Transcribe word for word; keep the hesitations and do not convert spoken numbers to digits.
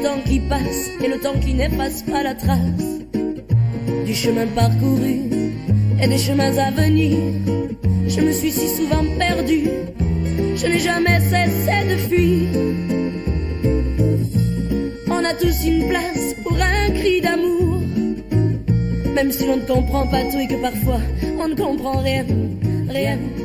temps qui passe et le temps qui n'efface pas la trace du chemin parcouru et des chemins à venir. Je me suis si souvent perdue, je n'ai jamais cessé de fuir. On a tous une place pour un cri d'amour, même si l'on ne comprend pas tout et que parfois on ne comprend rien, rien.